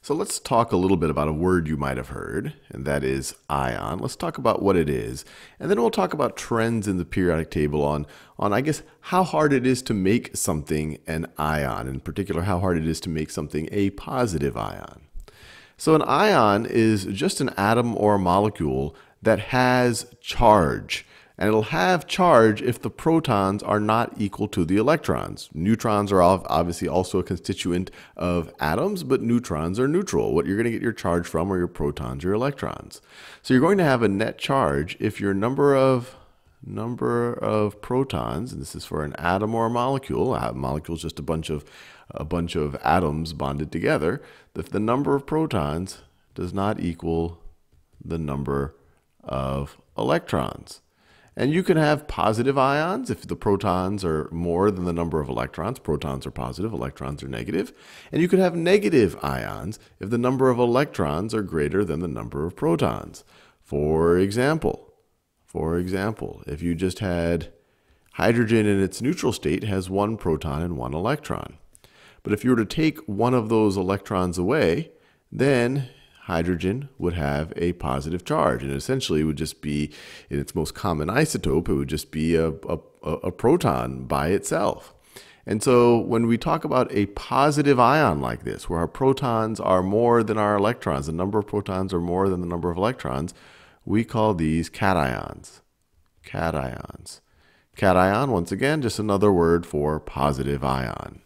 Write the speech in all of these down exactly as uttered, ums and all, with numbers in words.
So let's talk a little bit about a word you might have heard, and that is ion. Let's talk about what it is, and then we'll talk about trends in the periodic table on, on I guess, how hard it is to make something an ion, in particular, how hard it is to make something a positive ion. So an ion is just an atom or a molecule that has charge. And it'll have charge if the protons are not equal to the electrons. Neutrons are obviously also a constituent of atoms, but neutrons are neutral. What you're going to get your charge from are your protons or your electrons. So you're going to have a net charge if your number of number of protons, and this is for an atom or a molecule. A molecule is just a bunch of a bunch of atoms bonded together. If the number of protons does not equal the number of electrons. And you can have positive ions if the protons are more than the number of electrons. Protons are positive, electrons are negative. And you can have negative ions if the number of electrons are greater than the number of protons. For example, for example, if you just had hydrogen in its neutral state has one proton and one electron. But if you were to take one of those electrons away, then hydrogen would have a positive charge, and essentially it would just be, in its most common isotope, it would just be a, a, a proton by itself. And so when we talk about a positive ion like this, where our protons are more than our electrons, the number of protons are more than the number of electrons, we call these cations. Cations. Cation, once again, just another word for positive ion.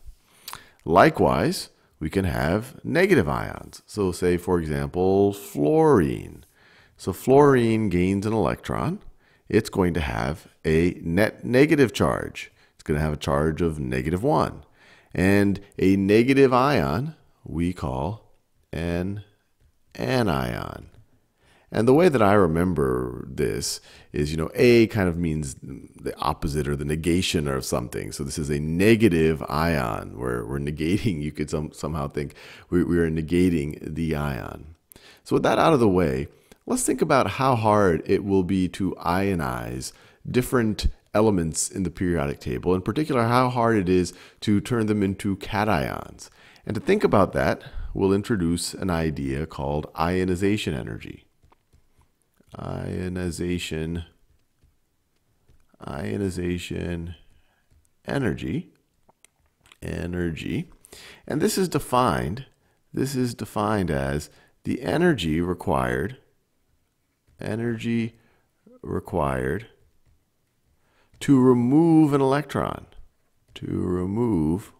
Likewise, we can have negative ions. So say, for example, fluorine. So fluorine gains an electron. It's going to have a net negative charge. It's going to have a charge of negative one. And a negative ion we call an anion. And the way that I remember this is, you know, A kind of means the opposite or the negation of something. So this is a negative ion where we're negating, you could some, somehow think we, we are negating the ion. So with that out of the way, let's think about how hard it will be to ionize different elements in the periodic table, in particular how hard it is to turn them into cations. And to think about that, we'll introduce an idea called ionization energy. Ionization, ionization energy, energy. And this is defined, this is defined as the energy required, energy required to remove an electron, to remove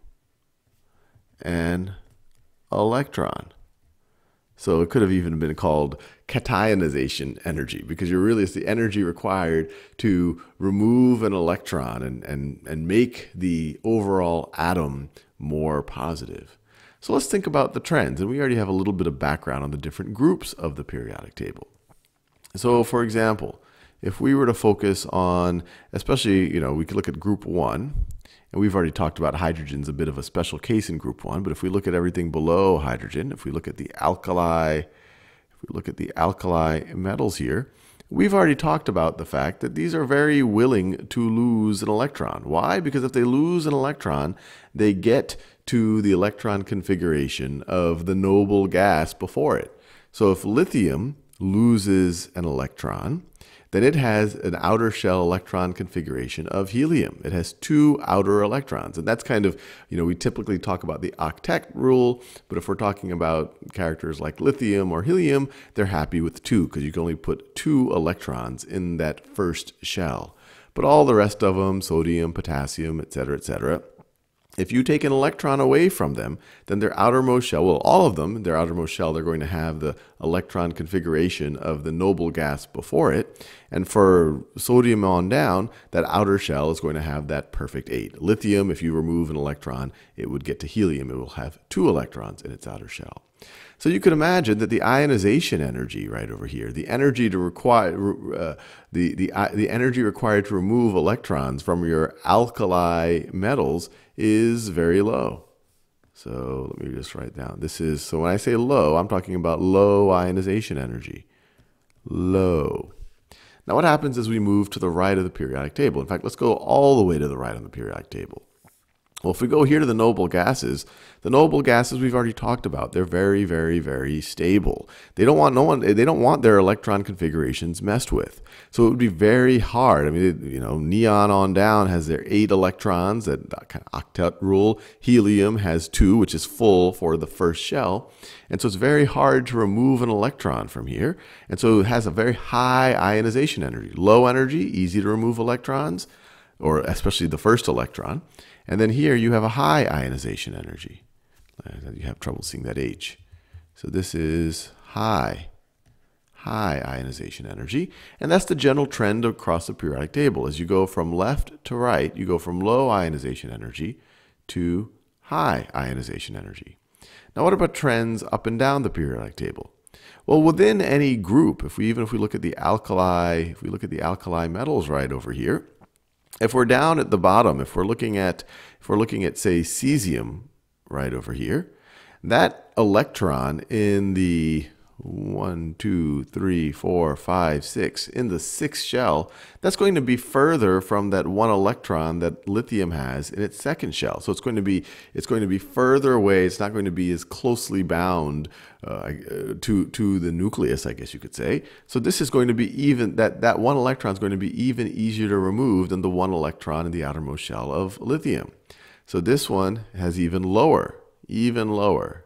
an electron. So it could have even been called cationization energy, because you're really, it's the energy required to remove an electron and, and, and make the overall atom more positive. So let's think about the trends. And we already have a little bit of background on the different groups of the periodic table. So for example, if we were to focus on, especially, you know, we could look at group one. And we've already talked about hydrogen's a bit of a special case in group one, but if we look at everything below hydrogen, if we look at the alkali, if we look at the alkali metals here, we've already talked about the fact that these are very willing to lose an electron. Why? Because if they lose an electron, they get to the electron configuration of the noble gas before it. So if lithium loses an electron, then it has an outer shell electron configuration of helium. It has two outer electrons. And that's kind of, you know, we typically talk about the octet rule, but if we're talking about characters like lithium or helium, they're happy with two, because you can only put two electrons in that first shell. But all the rest of them, sodium, potassium, et cetera, et cetera, if you take an electron away from them, then their outermost shell, well, all of them, their outermost shell, they're going to have the electron configuration of the noble gas before it. And for sodium on down, that outer shell is going to have that perfect eight. Lithium, if you remove an electron, it would get to helium. It will have two electrons in its outer shell. So you could imagine that the ionization energy right over here, the energy to require, uh, the, the, uh, the energy required to remove electrons from your alkali metals is very low. So let me just write down. This is, so when I say low, I'm talking about low ionization energy. Low. Now what happens as we move to the right of the periodic table? In fact, let's go all the way to the right on the periodic table. Well, if we go here to the noble gases, the noble gases we've already talked about. They're very, very, very stable. They don't want no one. They don't want their electron configurations messed with. So it would be very hard. I mean, you know, neon on down has their eight electrons, that kind of octet rule. Helium has two, which is full for the first shell, and so it's very hard to remove an electron from here. And so it has a very high ionization energy. Low energy, easy to remove electrons, or especially the first electron. And then here you have a high ionization energy. You have trouble seeing that H. So this is high, high ionization energy. And that's the general trend across the periodic table. As you go from left to right, you go from low ionization energy to high ionization energy. Now what about trends up and down the periodic table? Well, within any group, if we even if we look at the alkali, if we look at the alkali metals right over here, if we're down at the bottom, if we're looking at, if we're looking at, say, cesium right over here, that electron in the one, two, three, four, five, six, in the sixth shell, that's going to be further from that one electron that lithium has in its second shell. So it's going to be, it's going to be further away. It's not going to be as closely bound uh, to, to the nucleus, I guess you could say. So this is going to be even, that, that one electron is going to be even easier to remove than the one electron in the outermost shell of lithium. So this one has even lower, even lower,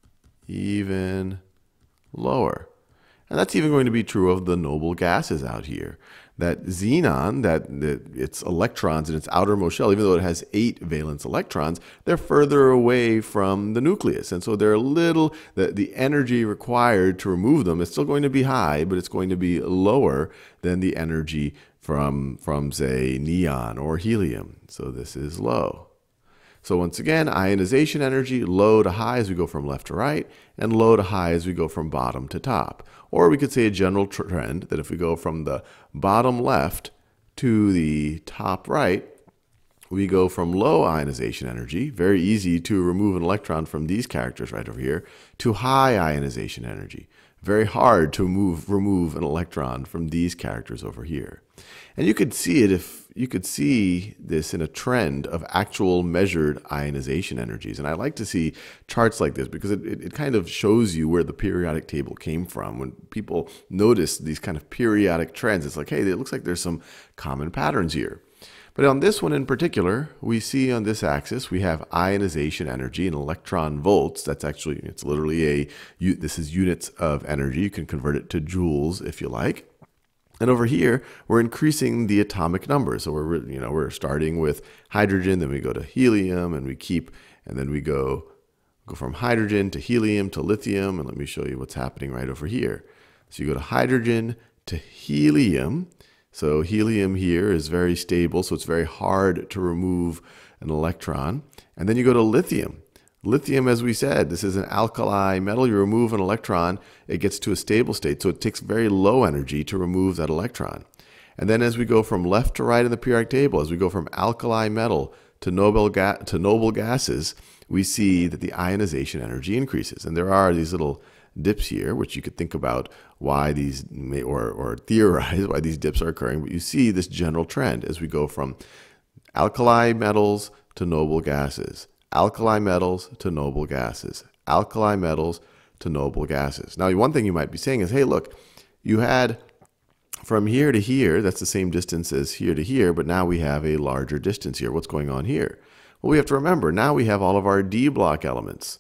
even lower. And that's even going to be true of the noble gases out here. That xenon, that, that its electrons in its outermost shell, even though it has eight valence electrons, they're further away from the nucleus. And so they're a little, the, the energy required to remove them is still going to be high, but it's going to be lower than the energy from, from say, neon or helium. So this is low. So once again, ionization energy, low to high as we go from left to right, and low to high as we go from bottom to top. Or we could say a general trend that if we go from the bottom left to the top right, we go from low ionization energy, very easy to remove an electron from these characters right over here, to high ionization energy. Very hard to move, remove an electron from these characters over here. And you could see it if you could see this in a trend of actual measured ionization energies. And I like to see charts like this because it, it, it kind of shows you where the periodic table came from. When people notice these kind of periodic trends, it's like, hey, it looks like there's some common patterns here. But on this one in particular, we see on this axis, we have ionization energy in electron volts. That's actually, it's literally a, this is units of energy. You can convert it to joules if you like. And over here, we're increasing the atomic number. So we're, you know, we're starting with hydrogen, then we go to helium, and we keep, and then we go, go from hydrogen to helium to lithium. And let me show you what's happening right over here. So you go to hydrogen to helium. So helium here is very stable, so it's very hard to remove an electron. And then you go to lithium. Lithium, as we said, this is an alkali metal. You remove an electron, it gets to a stable state. So it takes very low energy to remove that electron. And then as we go from left to right in the periodic table, as we go from alkali metal to noble, ga to noble gases, we see that the ionization energy increases. And there are these little dips here, which you could think about why these may, or, or theorize why these dips are occurring. But you see this general trend as we go from alkali metals to noble gases. Alkali metals to noble gases, alkali metals to noble gases. Now, one thing you might be saying is, hey, look, you had from here to here, that's the same distance as here to here, but now we have a larger distance here. What's going on here? Well, we have to remember, now we have all of our D block elements.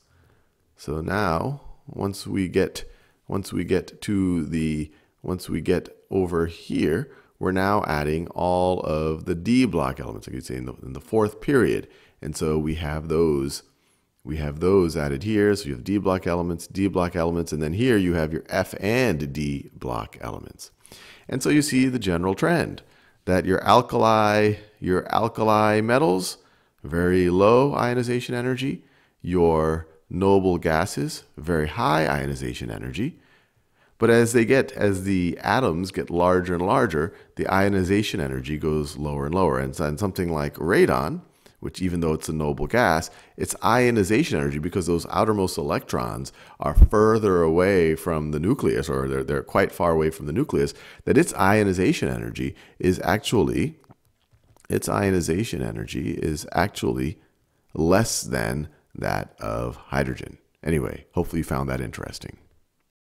So now, once we get, once we get to the, once we get over here, we're now adding all of the D block elements, like you'd say in the, in the fourth period. And so we have those, we have those added here. So you have D block elements, D block elements, and then here you have your F and D block elements. And so you see the general trend that your alkali, your alkali metals, very low ionization energy, your noble gases, very high ionization energy. But as they get, as the atoms get larger and larger, the ionization energy goes lower and lower. And, so, and something like radon, which even though it's a noble gas, its ionization energy, because those outermost electrons are further away from the nucleus, or they're, they're quite far away from the nucleus, that its ionization energy is actually, its ionization energy is actually less than that of hydrogen. Anyway, hopefully you found that interesting.